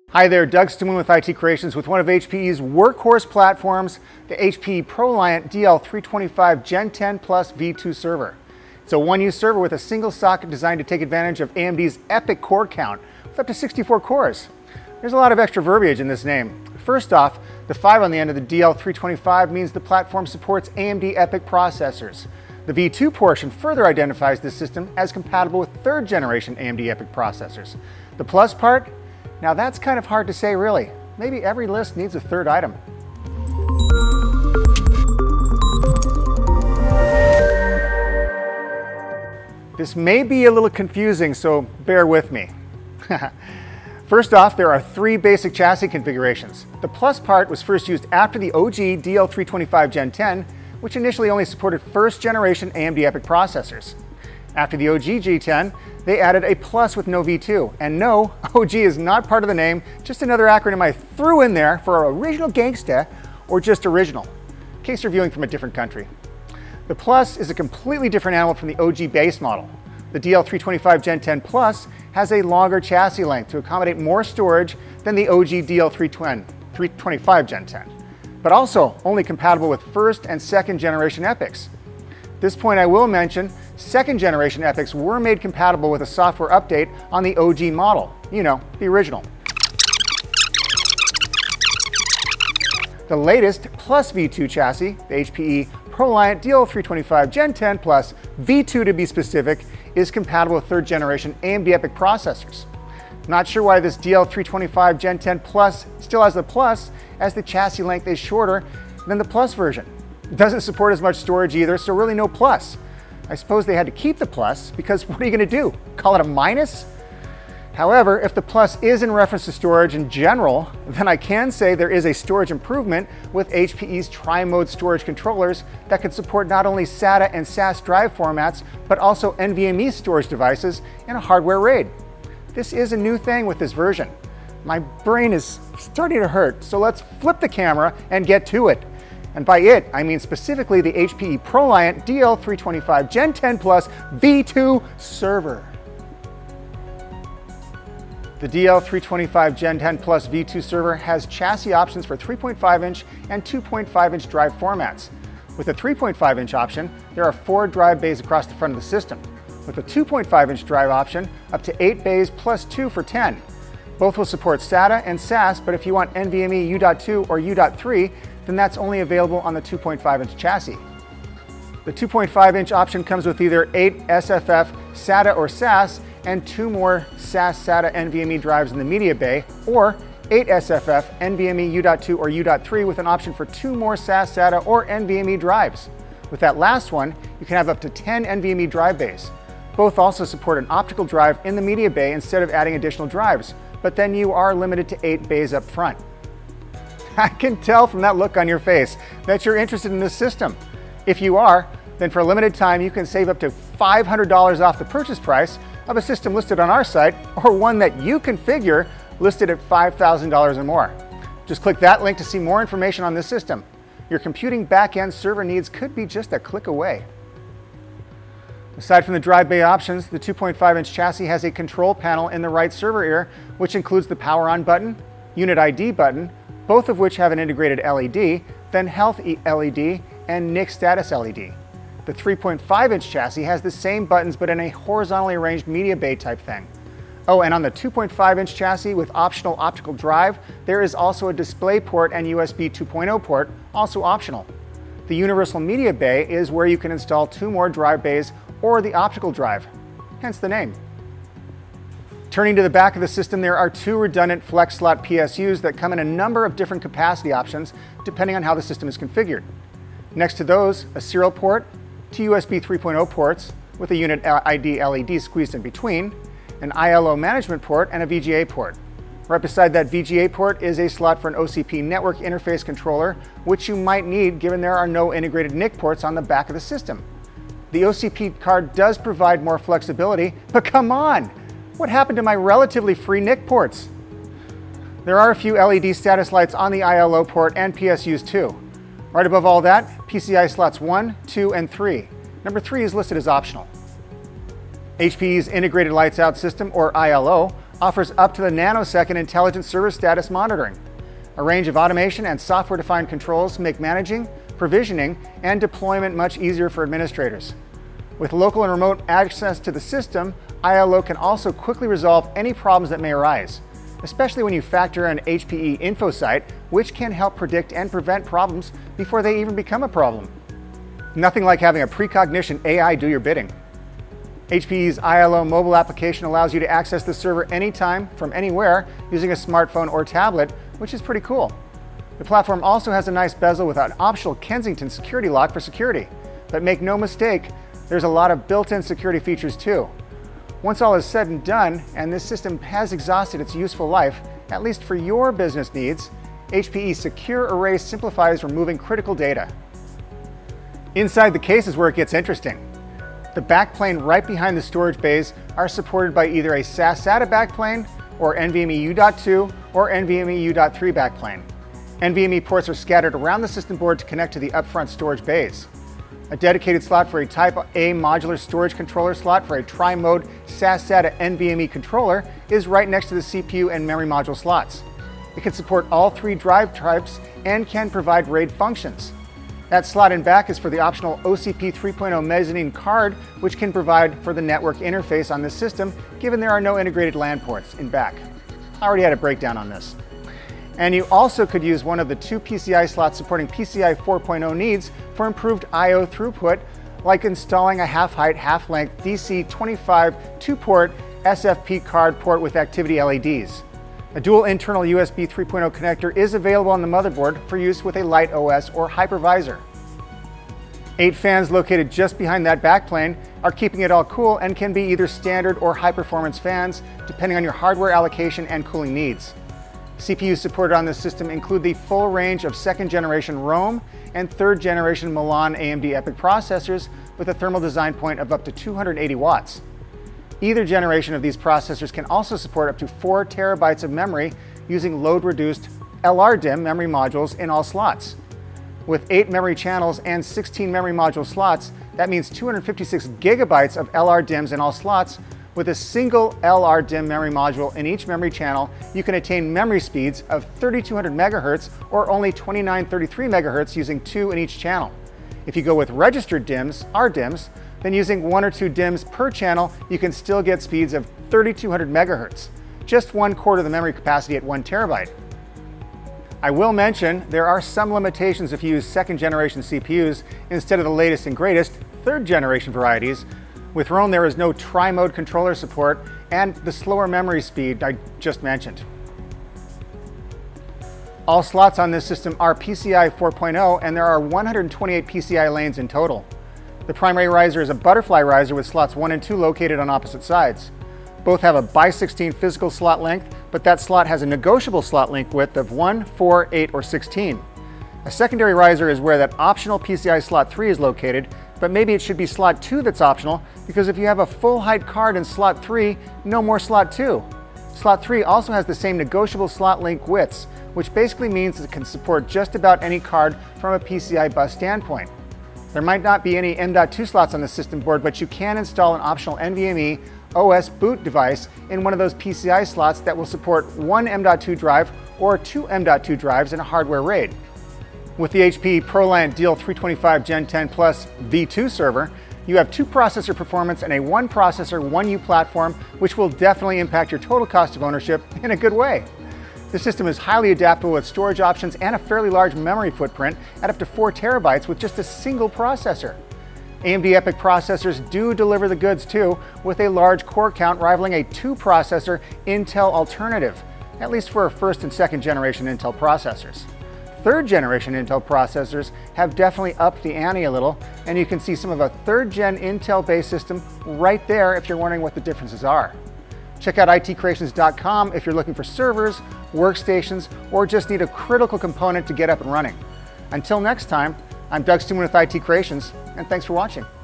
Hi there, Doug Stuman with IT Creations with one of HPE's workhorse platforms, the HPE ProLiant DL325 Gen10 Plus V2 server. It's a one-use server with a single socket designed to take advantage of AMD's EPYC core count with up to 64 cores. There's a lot of extra verbiage in this name. First off, the 5 on the end of the DL325 means the platform supports AMD EPYC processors. The V2 portion further identifies this system as compatible with third generation AMD EPYC processors. The plus part? Now that's kind of hard to say really. Maybe every list needs a third item. This may be a little confusing, so bear with me. First off, there are 3 basic chassis configurations. The plus part was first used after the OG DL325 Gen10, which initially only supported first generation AMD EPYC processors. After the OG G10, they added a plus with no V2. And no, OG is not part of the name, just another acronym I threw in there for original gangsta or just original, in case you're viewing from a different country. The plus is a completely different animal from the OG base model. The DL325 Gen10 Plus has a longer chassis length to accommodate more storage than the OG DL325 Gen10, but also only compatible with first and second generation EPYCs. At this point I will mention, second generation EPYCs were made compatible with a software update on the OG model, you know, the original. The latest Plus V2 chassis, the HPE ProLiant DL325 Gen10 Plus V2 to be specific, is compatible with third generation AMD EPYC processors. Not sure why this DL325 Gen10 Plus still has the plus, as the chassis length is shorter than the Plus version. It doesn't support as much storage either, so really no plus. I suppose they had to keep the plus because what are you going to do? Call it a minus? However, if the plus is in reference to storage in general, then I can say there is a storage improvement with HPE's tri-mode storage controllers that can support not only SATA and SAS drive formats, but also NVMe storage devices in a hardware RAID. This is a new thing with this version. My brain is starting to hurt, so let's flip the camera and get to it. And by it, I mean specifically the HPE ProLiant DL325 Gen10 Plus V2 server. The DL325 Gen10 Plus V2 server has chassis options for 3.5-inch and 2.5-inch drive formats. With the 3.5-inch option, there are 4 drive bays across the front of the system. With the 2.5-inch drive option, up to 8 bays plus 2 for 10. Both will support SATA and SAS, but if you want NVMe U.2 or U.3, then that's only available on the 2.5-inch chassis. The 2.5-inch option comes with either 8 SFF SATA or SAS and 2 more SAS SATA NVMe drives in the media bay, or 8 SFF NVMe U.2 or U.3 with an option for 2 more SAS SATA or NVMe drives. With that last one, you can have up to 10 NVMe drive bays. Both also support an optical drive in the media bay instead of adding additional drives, but then you are limited to 8 bays up front. I can tell from that look on your face that you're interested in this system. If you are, then for a limited time you can save up to $500 off the purchase price of a system listed on our site, or one that you configure listed at $5,000 or more. Just click that link to see more information on this system. Your computing back-end server needs could be just a click away. Aside from the drive bay options, the 2.5-inch chassis has a control panel in the right server ear, which includes the power on button, unit ID button, both of which have an integrated LED, then health LED and NIC status LED. The 3.5-inch chassis has the same buttons but in a horizontally arranged media bay type thing. Oh, and on the 2.5-inch chassis with optional optical drive, there is also a display port and USB 2.0 port, also optional. The universal media bay is where you can install 2 more drive bays or the optical drive, hence the name. Turning to the back of the system, there are 2 redundant flex slot PSUs that come in a number of different capacity options depending on how the system is configured. Next to those, a serial port, 2 USB 3.0 ports with a unit ID LED squeezed in between, an ILO management port, and a VGA port. Right beside that VGA port is a slot for an OCP network interface controller, which you might need given there are no integrated NIC ports on the back of the system. The OCP card does provide more flexibility, but come on! What happened to my relatively free NIC ports? There are a few LED status lights on the ILO port and PSUs too. Right above all that, PCI slots 1, 2, and 3. Number 3 is listed as optional. HPE's Integrated Lights Out System, or ILO, offers up to the nanosecond intelligent server status monitoring. A range of automation and software-defined controls make managing, provisioning, and deployment much easier for administrators. With local and remote access to the system, ILO can also quickly resolve any problems that may arise, especially when you factor in HPE InfoSight, which can help predict and prevent problems before they even become a problem. Nothing like having a precognition AI do your bidding. HPE's ILO mobile application allows you to access the server anytime, from anywhere, using a smartphone or tablet, which is pretty cool. The platform also has a nice bezel with an optional Kensington security lock for security. But make no mistake, there's a lot of built-in security features too. Once all is said and done, and this system has exhausted its useful life, at least for your business needs, HPE Secure Erase simplifies removing critical data. Inside the case is where it gets interesting. The backplane right behind the storage bays are supported by either a SAS SATA backplane, or NVMe U.2 or NVMe U.3 backplane. NVMe ports are scattered around the system board to connect to the upfront storage bays. A dedicated slot for a Type A modular storage controller slot for a tri-mode SAS SATA NVMe controller is right next to the CPU and memory module slots. It can support all 3 drive types and can provide RAID functions. That slot in back is for the optional OCP 3.0 mezzanine card, which can provide for the network interface on this system, given there are no integrated LAN ports in back. I already had a breakdown on this. And you also could use one of the 2 PCI slots supporting PCI 4.0 needs for improved I/O throughput, like installing a half-height, half-length DC25 2-port SFP card port with activity LEDs. A dual internal USB 3.0 connector is available on the motherboard for use with a light OS or hypervisor. 8 fans located just behind that backplane are keeping it all cool and can be either standard or high-performance fans, depending on your hardware allocation and cooling needs. CPUs supported on this system include the full range of 2nd generation Rome and 3rd generation Milan AMD EPYC processors with a thermal design point of up to 280 watts. Either generation of these processors can also support up to 4 terabytes of memory using load-reduced LRDIMM memory modules in all slots. With 8 memory channels and 16 memory module slots, that means 256 gigabytes of LRDIMMs in all slots. With a single LRDIMM memory module in each memory channel, you can attain memory speeds of 3200 MHz or only 2933 MHz using 2 in each channel. If you go with registered DIMMs, RDIMMs, then using 1 or 2 DIMMs per channel, you can still get speeds of 3200 MHz, just 1/4 of the memory capacity at 1 terabyte. I will mention there are some limitations if you use 2nd generation CPUs instead of the latest and greatest 3rd generation varieties. With Rome, there is no tri-mode controller support and the slower memory speed I just mentioned. All slots on this system are PCI 4.0 and there are 128 PCI lanes in total. The primary riser is a butterfly riser with slots 1 and 2 located on opposite sides. Both have a by-16 physical slot length, but that slot has a negotiable slot length width of 1, 4, 8, or 16. A secondary riser is where that optional PCI slot 3 is located, but maybe it should be slot 2 that's optional, because if you have a full height card in slot 3, no more slot 2. Slot 3 also has the same negotiable slot length widths, which basically means it can support just about any card from a PCI bus standpoint. There might not be any M.2 slots on the system board, but you can install an optional NVMe OS boot device in one of those PCI slots that will support 1 M.2 drive or 2 M.2 drives in a hardware RAID. With the HPE ProLiant DL325 Gen10 Plus V2 server, you have 2 processor performance and a 1 processor, 1U platform, which will definitely impact your total cost of ownership in a good way. The system is highly adaptable with storage options and a fairly large memory footprint at up to 4 terabytes with just a single processor. AMD EPYC processors do deliver the goods too, with a large core count rivaling a 2-processor Intel alternative, at least for 1st and 2nd generation Intel processors. 3rd generation Intel processors have definitely upped the ante a little, and you can see some of a 3rd gen Intel based system right there if you're wondering what the differences are. Check out itcreations.com if you're looking for servers, workstations, or just need a critical component to get up and running. Until next time, I'm Stuman with IT Creations, and thanks for watching.